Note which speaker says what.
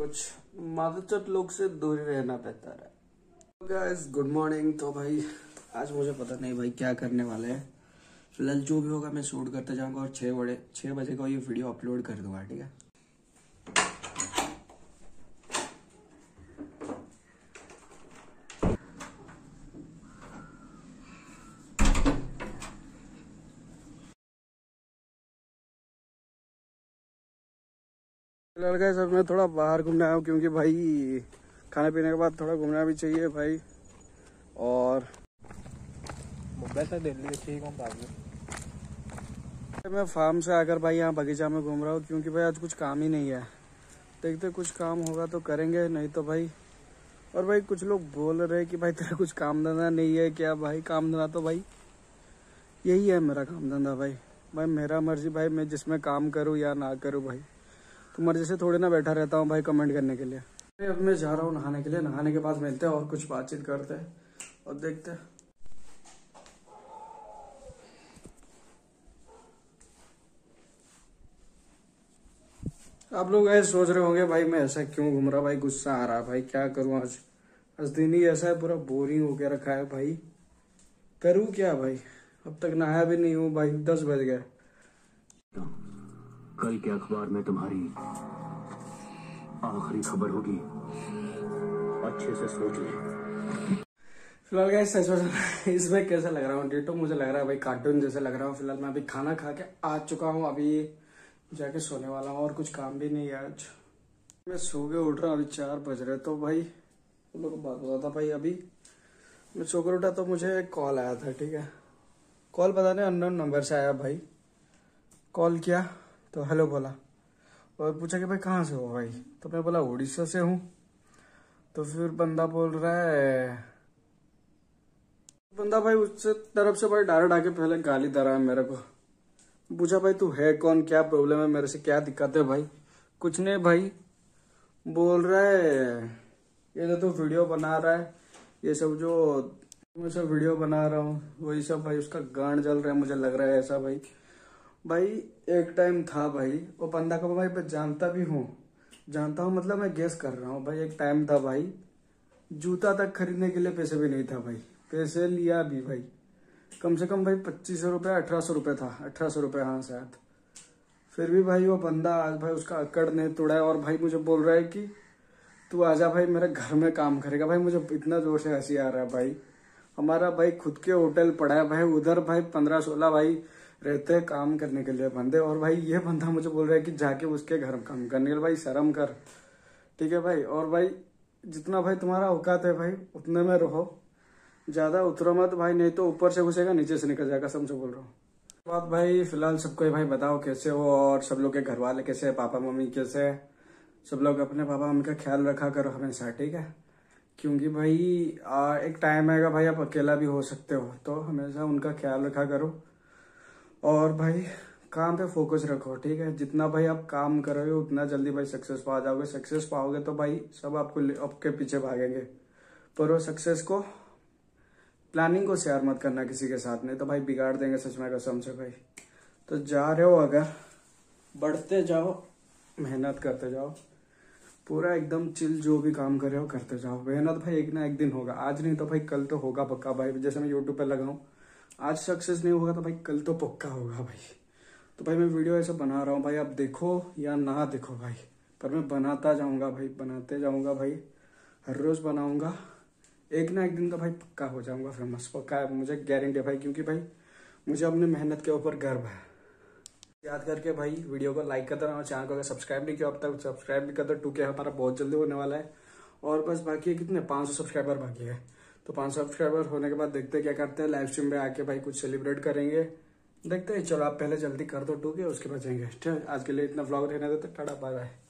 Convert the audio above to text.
Speaker 1: कुछ मादक लोग से दूर ही रहना बेहतर है। Guys good morning. तो भाई आज मुझे पता नहीं भाई क्या करने वाले हैं। फिलहाल जो भी होगा मैं शूट करते जाऊंगा और 6 बजे का ये वीडियो अपलोड कर दूंगा, ठीक है। फिलहाल गाइस अब मैं थोड़ा बाहर घूमने आया हूँ क्योंकि भाई खाने पीने के बाद थोड़ा घूमना भी चाहिए भाई। और मैं फार्म से आकर भाई यहाँ बगीचा में घूम रहा हूँ क्योंकि भाई आज कुछ काम ही नहीं है। देखते कुछ काम होगा तो करेंगे, नहीं तो भाई। और भाई कुछ लोग बोल रहे हैं कि भाई तेरा कुछ काम धंधा नहीं है क्या। भाई काम धंधा तो भाई यही है मेरा काम धंधा भाई। भाई मेरा मर्जी भाई, मैं जिसमें काम करूँ या ना करूँ भाई, तो मर्जी से थोड़ी ना बैठा रहता हूँ भाई कमेंट करने के लिए। अब मैं जा रहा हूँ नहाने के लिए। नहाने के बाद मिलते हैं और कुछ बातचीत करते हैं और देखते हैं। आप लोग ऐसे सोच रहे होंगे भाई मैं ऐसा क्यों घूम रहा, भाई गुस्सा आ रहा भाई, क्या करूं। आज दिन ही ऐसा है, पूरा बोरिंग होके रखा है भाई। करूं क्या भाई, अब तक नहाया भी नहीं हूं भाई, 10 बज गए।
Speaker 2: कल के अखबार में तुम्हारी आखिरी खबर होगी, अच्छे से सोच ले।
Speaker 1: फिलहाल गाइस सच इसमें कैसा लग रहा हूँ, डिटो मुझे लग रहा है भाई कार्टून जैसे लग रहा हूँ। फिलहाल मैं अभी खाना खा के आ चुका हूँ, अभी जाके सोने वाला हूँ और कुछ काम भी नहीं है आज। मैं सो के उठ रहा हूँ, अभी 4 बज रहे। तो भाई तुम लोग को बात बता था भाई, अभी मैं सोकर उठा तो मुझे एक कॉल आया था, ठीक है। कॉल पता नहीं अननोन नंबर से आया भाई। कॉल किया तो हेलो बोला और पूछा कि भाई कहाँ से हो भाई। तो मैं बोला उड़ीसा से हूँ। तो फिर बंदा बोल रहा है, बंदा भाई उससे तरफ से भाई डायरेक्ट आके पहले गाली दे रहा है मेरे को। पूछा भाई तू है कौन, क्या प्रॉब्लम है, मेरे से क्या दिक्कत है भाई। कुछ नहीं भाई, बोल रहा है ये जो तू वीडियो बना रहा है, ये सब जो मैं सब वीडियो बना रहा हूँ वही सब भाई उसका गांड जल रहा है, मुझे लग रहा है ऐसा भाई। भाई एक टाइम था भाई, वो बंदा को भाई मैं जानता भी हूँ, जानता हूँ मतलब मैं गेस कर रहा हूँ भाई। एक टाइम था भाई, जूता तक खरीदने के लिए पैसे भी नहीं था भाई। पैसे लिया भी भाई, कम से कम भाई 2500 रुपये 1800 रुपये था, 1800 रुपये हाँ शायद। फिर भी भाई वो बंदा आज भाई उसका अकड़ नहीं तोड़ा है और भाई मुझे बोल रहा है कि तू आजा भाई मेरे घर में काम करेगा। भाई मुझे इतना जोर से हंसी आ रहा है भाई। हमारा भाई खुद के होटल पड़ा है भाई, उधर भाई 15-16 भाई रहते हैं काम करने के लिए बंदे, और भाई ये बंदा मुझे बोल रहा है कि जाके उसके घर में काम करने के लिए। भाई शर्म कर, ठीक है भाई। और भाई जितना भाई तुम्हारा औकात है भाई उतने में रहो, ज्यादा उतरो मत भाई, नहीं तो ऊपर से घुसेगा नीचे से निकल जाएगा, समझो बोल रहा हूँ। बात भाई फिलहाल सबको भाई बताओ कैसे हो और सब लोग के घर वाले कैसे है, पापा मम्मी कैसे है। सब लोग अपने पापा मम्मी का ख्याल रखा करो हमेशा, ठीक है। क्योंकि भाई एक टाइम आएगा भाई आप अकेला भी हो सकते हो, तो हमेशा उनका ख्याल रखा करो। और भाई काम पे फोकस रखो, ठीक है। जितना भाई आप काम करोगे उतना जल्दी भाई सक्सेस पा जाओगे। सक्सेस पाओगे तो भाई सब आपके पीछे भागेंगे, पर वो सक्सेस को प्लानिंग को शेयर मत करना किसी के साथ, नहीं तो भाई बिगाड़ देंगे सच में कसम से भाई। तो जा रहे हो अगर, बढ़ते जाओ, मेहनत करते जाओ, पूरा एकदम चिल, जो भी काम कर रहे हो करते जाओ। मेहनत भाई एक ना एक दिन होगा, आज नहीं तो भाई कल तो होगा पक्का भाई। जैसे मैं यूट्यूब पे लगा हूँ, आज सक्सेस नहीं होगा तो भाई कल तो पक्का होगा भाई। तो भाई मैं वीडियो ऐसा बना रहा हूँ भाई, आप देखो या ना देखो भाई, पर मैं बनाता जाऊँगा भाई, बनाते जाऊँगा भाई, हर रोज बनाऊँगा। एक ना एक दिन का भाई पक्का हो जाऊंगा फेमस, पक्का है, मुझे गारंटी है भाई। क्योंकि भाई मुझे अपनी मेहनत के ऊपर गर्व है। याद करके भाई वीडियो को लाइक करते रहना, चैनल को अगर सब्सक्राइब नहीं किया अब तक सब्सक्राइब भी कर दो। 2K हमारा बहुत जल्दी होने वाला है और बस बाकी है कितने 500 सब्सक्राइबर बाकी है। तो 500 सब्सक्राइबर होने के बाद देखते हैं क्या करते हैं, लाइव स्ट्रीम में आके भाई कुछ सेलिब्रेट करेंगे, देखते हैं। चलो आप पहले जल्दी कर दो 2K, उसके बाद जाएंगे। ठीक है, आज के लिए इतना व्लॉग रहने देते, टाटा बाय बाय।